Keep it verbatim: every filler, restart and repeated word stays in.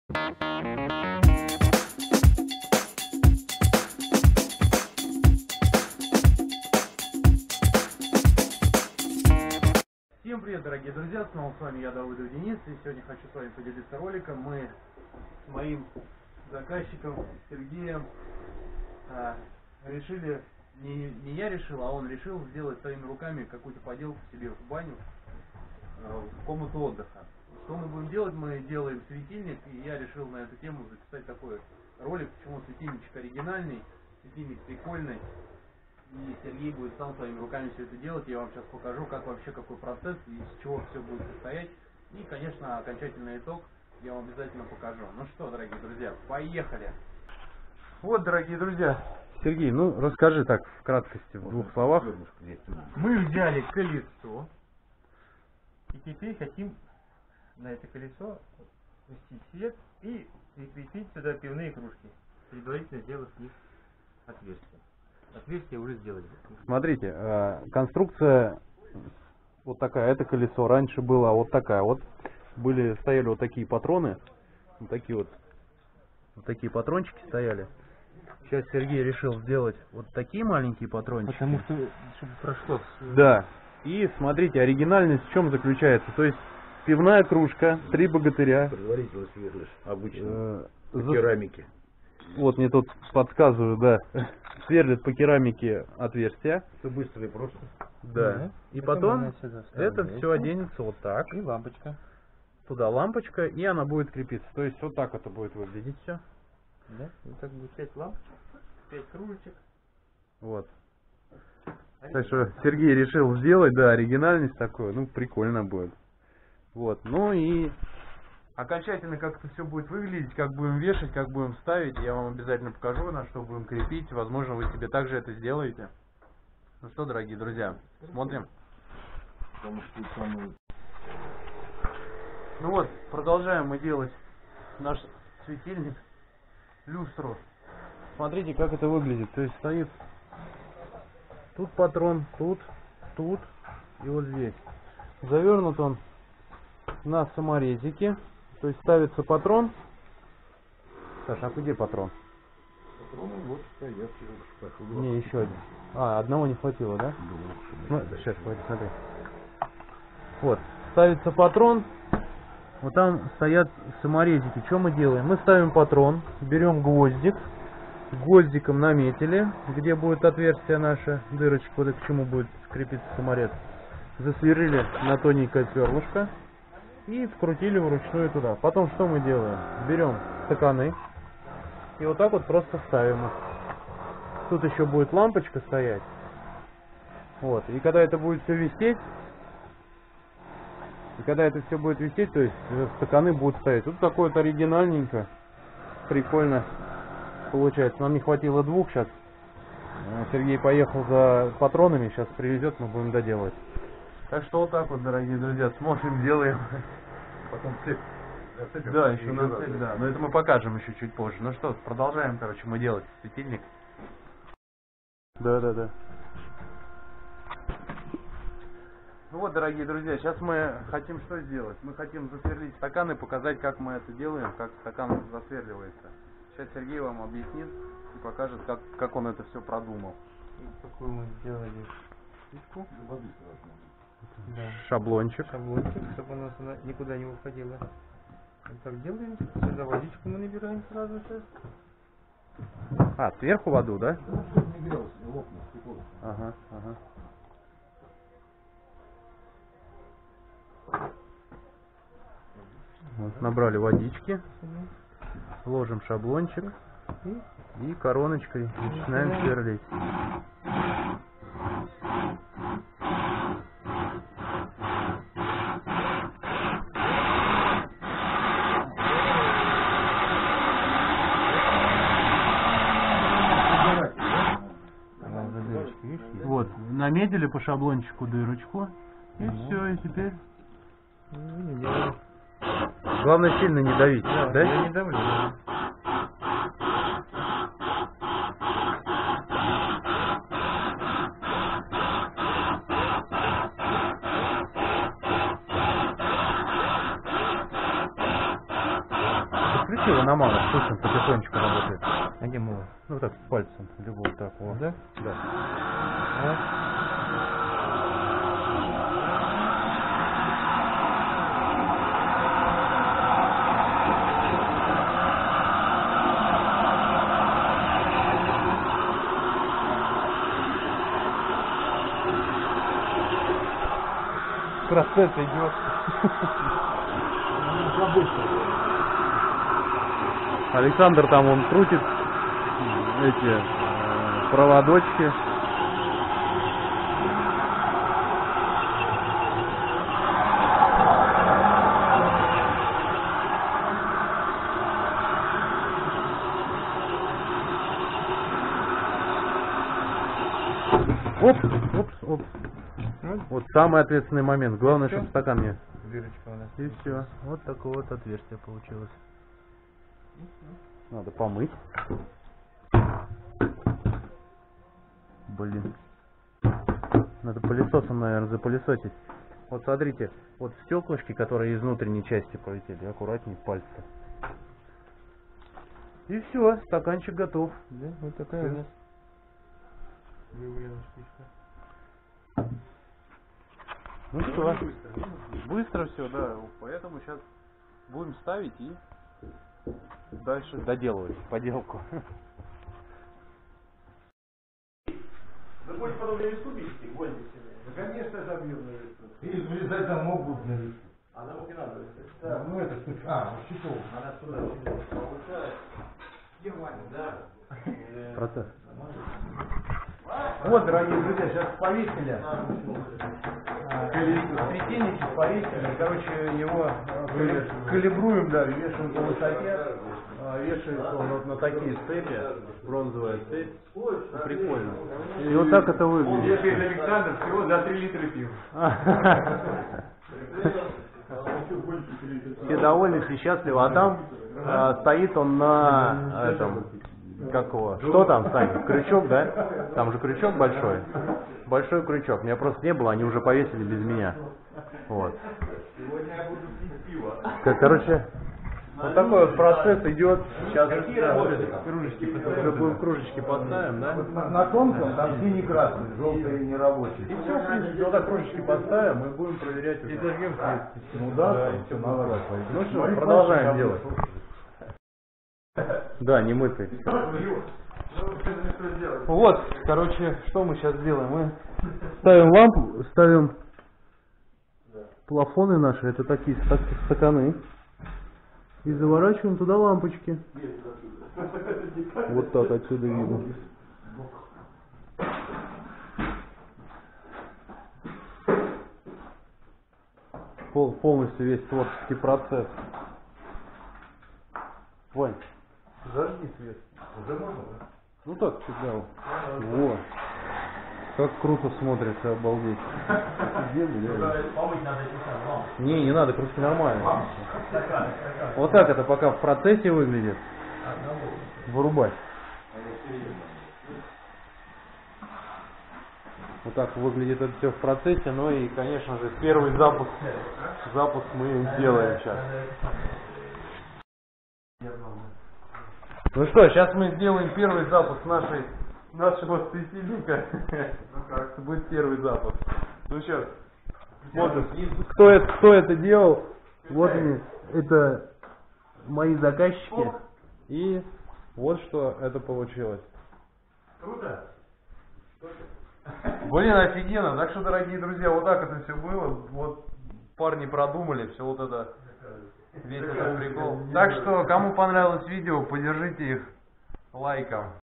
Всем привет, дорогие друзья, снова с вами я, Давыдов Денис, и сегодня хочу с вами поделиться роликом. Мы с моим заказчиком Сергеем а, решили, не, не я решил, а он решил сделать своими руками какую-то поделку себе в баню, а, в комнату отдыха. Что мы будем делать? Мы делаем светильник, и я решил на эту тему записать такой ролик, почему светильничек оригинальный, светильник прикольный. И Сергей будет сам своими руками все это делать. Я вам сейчас покажу, как вообще, какой процесс, и из чего все будет состоять. И, конечно, окончательный итог я вам обязательно покажу. Ну что, дорогие друзья, поехали! Вот, дорогие друзья, Сергей, ну расскажи так в краткости, в двух словах. Мы взяли колесо, и теперь хотим на это колесо пустить свет и прикрепить сюда пивные кружки, предварительно сделав в них отверстие. Отверстие уже сделали. Смотрите, конструкция вот такая, это колесо раньше было вот такая вот, были, стояли вот такие патроны, вот такие вот, вот такие патрончики стояли. Сейчас Сергей решил сделать вот такие маленькие патрончики. Потому что, чтобы прошло. Да, и смотрите, оригинальность в чем заключается, то есть пивная кружка, три богатыря. Предварительно сверлишь, обычно, э, по за... керамике. Вот мне тут подсказывают, да, сверлят по керамике отверстия. Все быстро и просто. Да. Угу. И потом потом это все оденется вот так. И лампочка. Туда лампочка, и она будет крепиться. То есть вот так это будет выглядеть все. Да? И так будет пять лампочек, пять кружечек. Вот. Так что Сергей решил сделать, да, оригинальность такую, ну прикольно будет. Вот, ну и окончательно как это все будет выглядеть, как будем вешать, как будем ставить, я вам обязательно покажу, на что будем крепить. Возможно, вы себе также это сделаете. Ну что, дорогие друзья, смотрим. Ну вот, продолжаем мы делать наш светильник, люстру. Смотрите, как это выглядит. То есть стоит тут патрон, тут, тут и вот здесь. Завернут он на саморезике. То есть ставится патрон. Саша, а где патрон? Патроны вот стоят. Не, еще один. А, одного не хватило, да? Ну, сейчас, хватит, смотри. Вот, ставится патрон. Вот там стоят саморезики. Что мы делаем? Мы ставим патрон, берем гвоздик, гвоздиком наметили, где будет отверстие наше, дырочка, вот к чему будет крепиться саморез. Засверлили на тоненькое сверлышко и вкрутили вручную туда. Потом что мы делаем? Берем стаканы и вот так вот просто ставим их. Тут еще будет лампочка стоять. Вот. И когда это будет все висеть, и когда это все будет висеть, то есть стаканы будут стоять. Тут такое вот оригинальненько, прикольно получается. Нам не хватило двух сейчас. Сергей поехал за патронами, сейчас привезет, мы будем доделывать. Так что вот так вот, дорогие друзья, смотрим, делаем. Потом цепь. Да, еще на цепь, да. Но это мы покажем еще чуть позже. Ну что, продолжаем, короче, мы делать светильник. Да, да, да. Ну вот, дорогие друзья, сейчас мы хотим что сделать? Мы хотим засверлить стакан и показать, как мы это делаем, как стакан засверливается. Сейчас Сергей вам объяснит и покажет, как, как он это все продумал. Какую мы сделали спичку. Да. Шаблончик. Шаблончик, чтобы у нас она никуда не уходила. Вот так делаем. Сюда водичку мы набираем сразу сейчас. А, сверху воду, да? Ну, чтобы не грелось, не лопнул, стекло. Ага, ага. Вот, набрали водички, ложим шаблончик и короночкой начинаем сверлить. Вот, наметили по шаблончику дырочку, и все, и теперь. Главное сильно не давить, да? да? Я не давлю. Включи его на малых, пусть он потихонечку работает. А где мы? Ну так, с пальцем, любой так, вот. Да? Да. Вот. Процесс идет. Александр там он крутит эти э, проводочки. Оп, оп, оп. Вот самый ответственный момент. Главное, чтобы стакан не... Дырочка у нас. И все. Вот такое вот отверстие получилось. Надо помыть. Блин. Надо пылесосом, наверное, запылесосить. Вот смотрите, вот стеклышки, которые из внутренней части полетели, аккуратнее пальцы. И все, стаканчик готов. Да, вот такая у нас выявлена штучка. Ну что, быстро все, да. Поэтому сейчас будем ставить и дальше доделывать поделку. Да будь потом на листу бить, гвозди себе. Да, конечно, забьем на листу. И вылезать замок будет на листу. А замок не надо вылезать. Да, ну это штука. А, ну щитов. Она сюда получается. Да. Процесс. Вот, дорогие друзья, сейчас повесили. Светильничек повесили. Короче, его э, калибруем, да, вешаем по высоте. Э, Вешается он вот на такие цепи. Бронзовая цепь. Прикольно. И вот так это выглядит. Если Александр всего за три литра пива. Все довольны, все счастливы. А там э, стоит он на этом, как его, что там, Саня, крючок, да? Там же крючок большой. Большой крючок. Меня просто не было, они уже повесили без меня. Вот. Сегодня я буду пить пиво. Как, короче, вот такой вот процесс идет. Сейчас Какие работы? Кружечки будем кружечки поставим, да? На, на тонком там синий-красный, желтый нерабочий. И все, в принципе, вот так кружечки поставим и будем проверять уже. И зажгем свет. Ну да, Да, там и все всё наладить. Ну что, продолжаем делать. Да, не мытый. Вот, короче, что мы сейчас делаем? Мы ставим лампу, ставим плафоны наши, это такие стак- стаканы, и заворачиваем туда лампочки. Вот так отсюда видно. Пол- полностью весь творческий процесс. Вань, зажги свет. Уже можно, да? Ну так, чуть да. Вот. Как круто смотрится, обалдеть. Помыть надо эти самые. Не, не надо, кружки нормально. Вот так это пока в процессе выглядит. Вырубать. Вот так выглядит это все в процессе, ну и, конечно же, первый запуск, запуск мы сделаем сейчас. Ну что, сейчас мы сделаем первый запуск нашей, нашего светильника. Это будет первый запуск. Ну сейчас, смотрим, кто это, кто это делал. Вот они, это мои заказчики. И вот что это получилось. Круто? Блин, офигенно. Так что, дорогие друзья, вот так это все было. Вот парни продумали все вот это. Весь этот прикол. Так что, кому понравилось видео, поддержите их лайком.